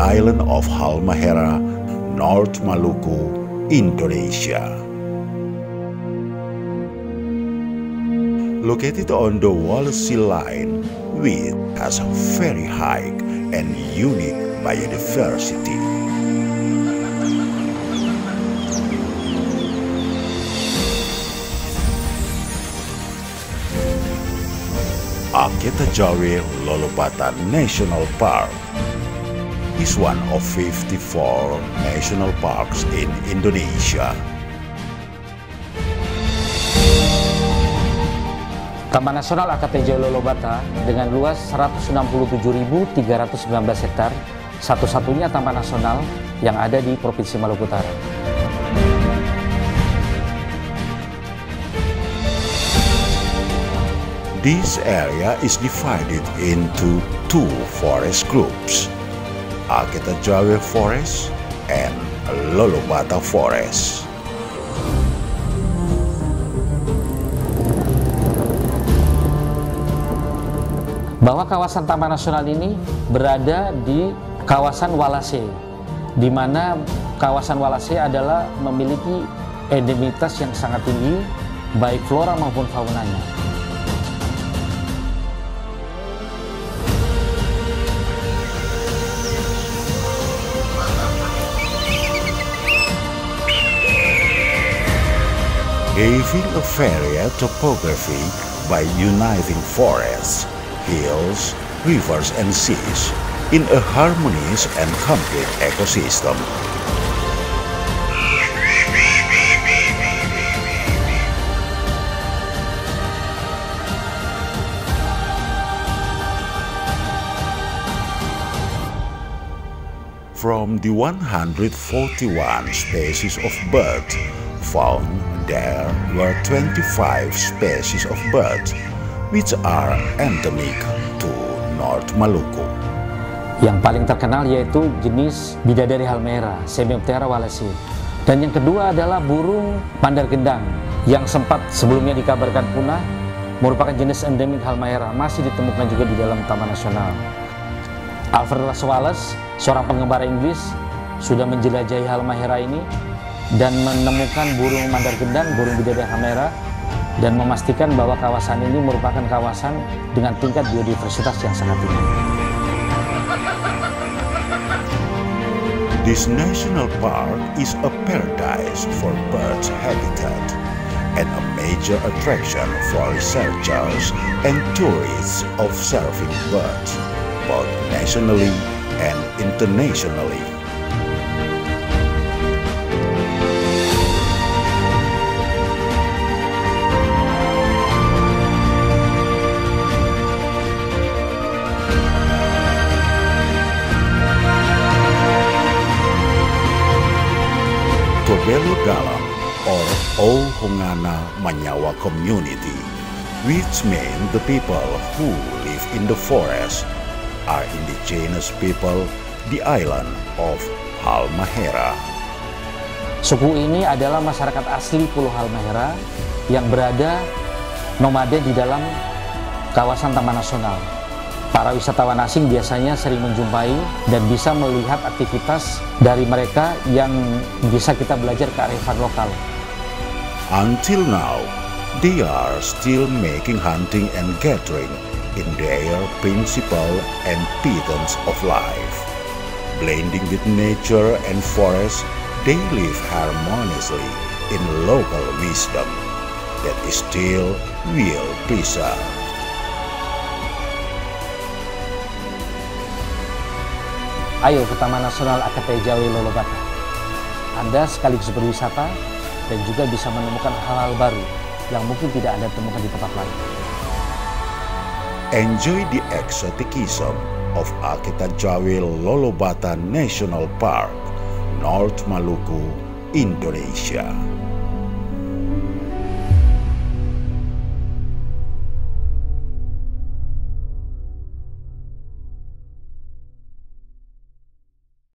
island of Halmahera, North Maluku, Indonesia. Located on the Wallace Sea Line, Wight has a very high and unique biodiversity. Aketa-Jawi Lolobata National Park is one of 54 national parks in Indonesia. Taman Nasional Aketa-Jawi Lolobata dengan luas 167.319 hektar, satu-satunya taman nasional yang ada di Provinsi Maluku Utara. This area is divided into two forest groups, Aketa-Jawi Forest and Lolobata Forest. Bahwa kawasan Taman Nasional ini berada di kawasan Walase, di mana kawasan Walase adalah memiliki endemitas yang sangat tinggi, baik flora maupun faunanya. Having a varied topography by uniting forests, hills, rivers, and seas in a harmonious and complete ecosystem. From the 141 species of birds found, there were 25 species of birds which are endemic to North Maluku. Yang paling terkenal yaitu jenis bidadari Halmahera, Semiothera wallacei. Dan yang kedua adalah burung pandar gendang yang sempat sebelumnya dikabarkan punah, merupakan jenis endemik Halmahera, masih ditemukan juga di dalam Taman Nasional. Alfred Russel Wallace, seorang pengembara Inggris, sudah menjelajahi Halmahera ini dan menemukan burung mandar gendang, burung bidadari Halmahera, dan memastikan bahwa kawasan ini merupakan kawasan dengan tingkat biodiversitas yang sangat tinggi. This national park is a paradise for birds habitat and a major attraction for researchers and tourists observing birds, both nationally and internationally. Tobelo Dalam or Ohongana Manyawa community, which mean the people who live in the forest, are indigenous people the island of Halmahera. Suku ini adalah masyarakat asli Pulau Halmahera yang berada nomaden di dalam kawasan Taman Nasional. Para wisatawan asing biasanya sering menjumpai dan bisa melihat aktivitas dari mereka yang bisa kita belajar kearifan lokal. Until now, they are still making hunting and gathering in their principle and patterns of life. Blending with nature and forest, they live harmoniously in local wisdom that is still well preserved. Ayo ke Taman Nasional Aketa-Jawi Lolobata. Anda sekaligus berwisata dan juga bisa menemukan hal-hal baru yang mungkin tidak Anda temukan di tempat lain. Enjoy the exoticism of Aketa-Jawi Lolobata National Park, North Maluku, Indonesia.